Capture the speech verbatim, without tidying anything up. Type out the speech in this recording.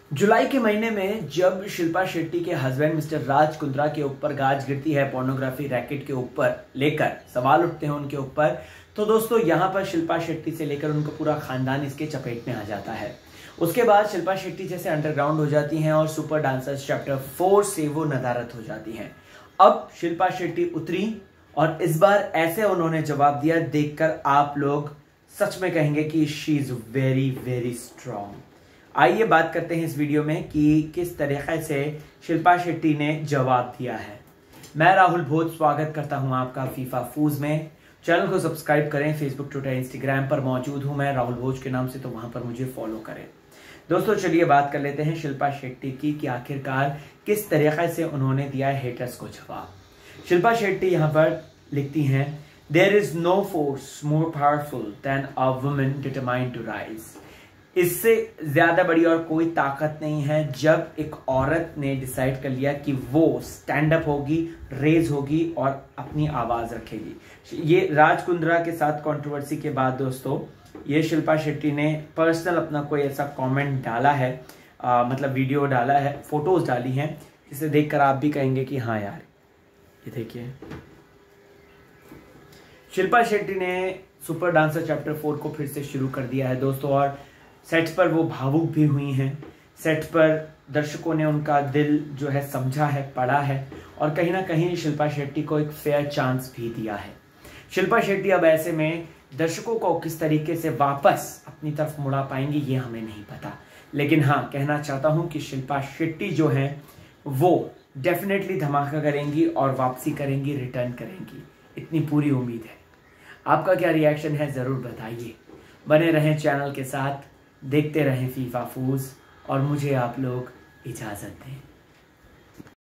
जुलाई के महीने में जब शिल्पा शेट्टी के हस्बैंड मिस्टर राज कुंद्रा के ऊपर गाज गिरती है पोर्नोग्राफी रैकेट के ऊपर लेकर सवाल उठते हैं उनके ऊपर, तो दोस्तों यहां पर शिल्पा शेट्टी से लेकर उनका पूरा खानदान इसके चपेट में आ जाता है। उसके बाद शिल्पा शेट्टी जैसे अंडरग्राउंड हो जाती हैं और सुपर डांसर्स चैप्टर फोर से वो नदारत हो जाती हैं। अब शिल्पा शेट्टी उतरी और इस बार ऐसे उन्होंने जवाब दिया, देखकर आप लोग सच में कहेंगे कि she is very very strong. आइए बात करते हैं इस वीडियो में कि किस तरीके से शिल्पा शेट्टी ने जवाब दिया है। मैं राहुल भोज स्वागत करता हूं आपका फीफा फूज में। चैनल को सब्सक्राइब करें, फेसबुक ट्विटर इंस्टाग्राम पर मौजूद हूं मैं राहुल भोज के नाम से, तो वहां पर मुझे फॉलो करें। दोस्तों चलिए बात कर लेते हैं शिल्पा शेट्टी की कि आखिरकार किस तरीके से उन्होंने दिया है हेटर्स को जवाब। शिल्पा शेट्टी यहां पर लिखती हैं, there is no force more powerful than a woman determined to rise. इससे ज्यादा बड़ी और कोई ताकत नहीं है जब एक औरत ने डिसाइड कर लिया कि वो स्टैंड अप होगी, रेज होगी और अपनी आवाज रखेगी। ये राज कुंद्रा के साथ कंट्रोवर्सी के बाद दोस्तों ये शिल्पा शेट्टी ने पर्सनल अपना कोई ऐसा कमेंट डाला है, आ, मतलब वीडियो डाला है, फोटोज डाली हैं, जिसे देखकर आप भी कहेंगे कि हाँ यार। ये देखिए शिल्पा शेट्टी ने सुपर डांसर चैप्टर फोर को फिर से शुरू कर दिया है दोस्तों, और सेट पर वो भावुक भी हुई हैं। सेट पर दर्शकों ने उनका दिल जो है समझा है, पढ़ा है और कहीं ना कहीं शिल्पा शेट्टी को एक फेयर चांस भी दिया है। शिल्पा शेट्टी अब ऐसे में दर्शकों को किस तरीके से वापस अपनी तरफ मुड़ा पाएंगी ये हमें नहीं पता, लेकिन हाँ कहना चाहता हूं कि शिल्पा शेट्टी जो है वो डेफिनेटली धमाका करेंगी और वापसी करेंगी, रिटर्न करेंगी, इतनी पूरी उम्मीद है। आपका क्या रिएक्शन है जरूर बताइए। बने रहें चैनल के साथ, देखते रहें फीफा फूज और मुझे आप लोग इजाजत दें।